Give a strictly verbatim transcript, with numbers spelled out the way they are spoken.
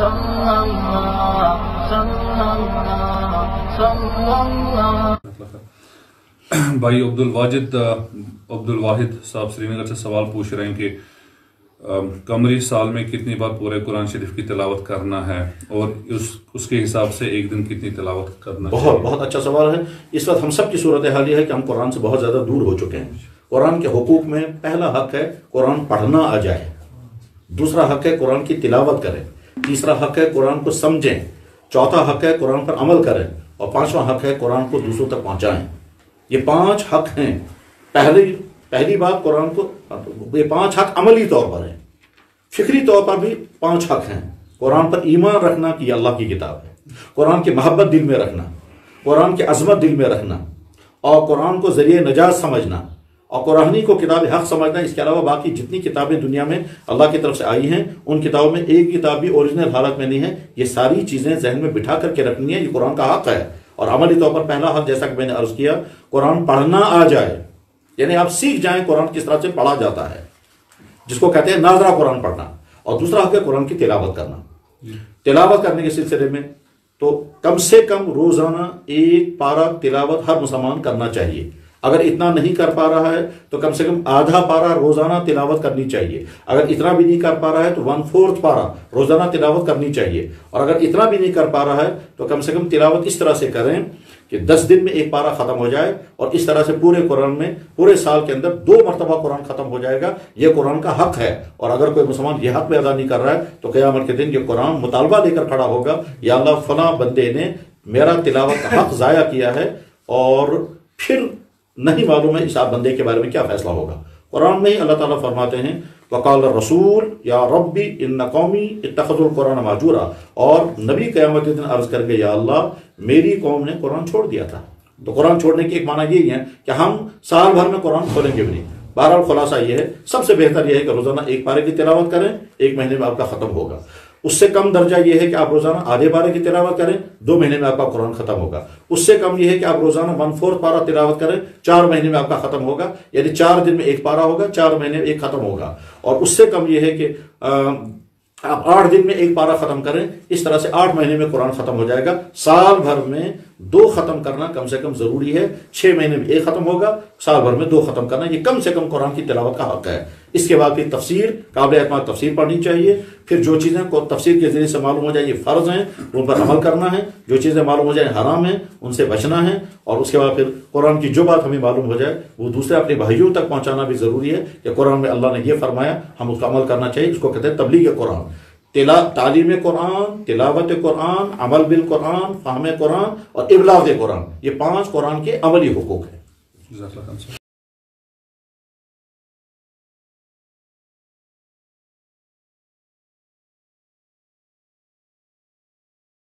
صلی اللہ صلی اللہ صلی اللہ۔ بھائی عبد الواجد عبد الواحد صاحب سری نگر سے سوال پوچھ رہے ہیں کہ قمری سال میں کتنی بار پورے قرآن شریف کی تلاوت کرنا ہے اور اس اس کے حساب سے ایک دن کتنی تلاوت کرنا ہے؟ بہت بہت اچھا سوال ہے۔ اس وقت ہم سب کی صورتحال یہ ہے کہ ہم قرآن سے بہت زیادہ دور ہو چکے ہیں۔ قرآن کے حقوق میں پہلا حق ہے قرآن پڑھنا آ جائے، دوسرا حق ہے قرآن کی تلاوت کریں، تیسرا حق ہے قرآن کو سمجھیں، چوتھا حق ہے قرآن پر عمل کریں، اور پانچواں حق ہے قرآن کو دوسروں تک پہنچائیں۔ یہ پانچ حق ہیں۔ پہلی پہلی بات قرآن کو، یہ پانچ حق عملی طور پر ہیں، فکری طور پر بھی پانچ حق ہیں۔ قرآن پر ایمان رکھنا کہ یہ اللہ کی کتاب ہے، قرآن کی محبت دل میں رکھنا، قرآن کی عظمت دل میں رکھنا، اور قرآن کو ذریعہ نجات سمجھنا، اور قرآنی کو کتاب حق سمجھنا۔ اس کے علاوہ باقی جتنی کتابیں دنیا میں اللہ کی طرف سے آئی ہیں ان کتابوں میں ایک کتاب بھی اوریجنل حالت میں نہیں ہے۔ یہ ساری چیزیں ذہن میں بٹھا کر کے رکھنی ہے، یہ قرآن کا حق ہے۔ اور عملی طور پر پہلا حق جیسا کہ میں نے عرض کیا، قرآن پڑھنا آ جائے، یعنی آپ سیکھ جائیں قرآن کس طرح سے پڑھا جاتا ہے، جس کو کہتے ہیں ناظرہ قرآن پڑھنا۔ اور دوسرا حق ہے قرآن کی تلاوت کرنا۔ تلاوت کرنے کے سلسلے میں تو کم سے کم روزانہ ایک پارہ تلاوت ہر مسلمان کرنا چاہیے۔ اگر اتنا نہیں کر پا رہا ہے تو کم سے کم آدھا پارہ روزانہ تلاوت کرنی چاہیے۔ اگر اتنا بھی نہیں کر پا رہا ہے تو ون فورتھ پارہ روزانہ تلاوت کرنی چاہیے۔ اور اگر اتنا بھی نہیں کر پا رہا ہے تو کم سے کم تلاوت اس طرح سے کریں کہ دس دن میں ایک پارہ ختم ہو جائے، اور اس طرح سے پورے قرآن میں پورے سال کے اندر دو مرتبہ قرآن ختم ہو جائے گا۔ یہ قرآن کا حق ہے، اور اگر کوئی مسلمان یہ حق بھی ادا نہیں کر رہا ہے تو قیامت کے دن یہ قرآن مطالبہ لے کر کھڑا ہوگا، یا اللہ فلاں بندے نے میرا تلاوت کا حق ضائع کیا ہے، اور پھر نہیں معلوم ہے اس آپ بندے کے بارے میں کیا فیصلہ ہوگا۔ قرآن میں ہی اللہ تعالیٰ فرماتے ہیں وقال الرسول یا ربی ان قومی اتخذوا القرآن مہجورا، اور نبی قیامت کے دن عرض کر کے یا اللہ میری قوم نے قرآن چھوڑ دیا تھا۔ تو قرآن چھوڑنے کی ایک معنی یہی ہے کہ ہم سال بھر میں قرآن کھولیں گے بھی نہیں۔ بہرحال خلاصہ یہ ہے، سب سے بہتر یہ ہے کہ روزانہ ایک پارے کی تلاوت کریں، ایک مہینے میں آپ کا ختم ہوگا۔ اس سے کم درجہ یہ ہے کہ آپ روزانہ آدھے پارے کی تلاوت کریں، دو مہینے میں آپ کا قرآن ختم ہوگا۔ اس سے کم یہ ہے کہ آپ روزانہ ون فورتھ پارہ تلاوت کریں، چار مہینے میں آپ کا ختم ہوگا، یعنی چار دن میں ایک پارہ ہوگا، چار مہینے میں ایک ختم ہوگا۔ اور اس سے کم یہ ہے کہ آپ آٹھ دن میں ایک پارہ ختم کریں، اس طرح سے آٹھ مہینے میں قرآن ختم ہو جائے گا۔ سال بھر میں دو ختم کرنا کم سے کم ضروری ہے، چھ مہینے میں ایک ختم ہوگا، سال بھر میں دو ختم کرنا، یہ کم سے کم قرآن کی تلاوت کا حق ہے۔ اس کے بعد پھر تفسیر، قابل اعتماد تفسیر پڑھنی چاہیے۔ پھر جو چیزیں کو تفسیر کے ذریعے سے معلوم ہو جائے یہ فرض ہیں، ان پر عمل کرنا ہے۔ جو چیزیں معلوم ہو جائیں حرام ہیں، ان سے بچنا ہے۔ اور اس کے بعد پھر قرآن کی جو بات ہمیں معلوم ہو جائے وہ دوسرے اپنے بھائیوں تک پہنچانا بھی ضروری ہے کہ قرآن میں اللہ نے یہ فرمایا، ہم اس کا عمل کرنا چاہیے۔ اس کو کہتے ہیں تبلیغ قرآن۔ تعلیم قرآن، تلاوت قرآن، عمل بالقرآن، فہم قرآن اور ابلاغ قرآن، یہ پانچ قرآن کے عملی حقوق ہیں۔